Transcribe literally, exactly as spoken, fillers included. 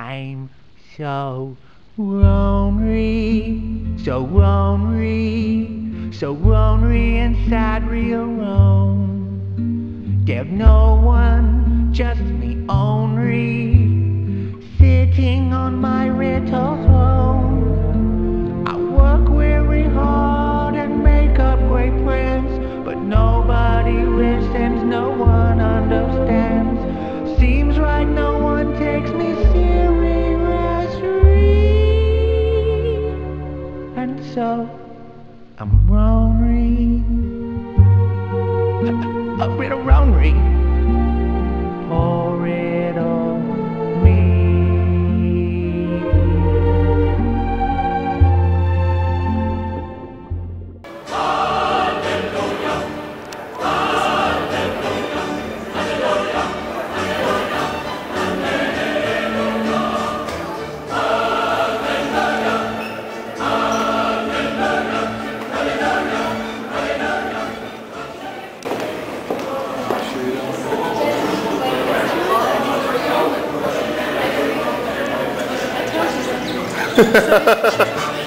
I'm so lonely, so lonely, so lonely and sadly alone. There's no one, just me only, sitting on my little throne. I work very hard and make up great plans, but nobody listens, no one understands. Seems like no one takes me seriously, and so I'm lonely, a, a bit of lonely. Pour it on me. Ha ha ha ha.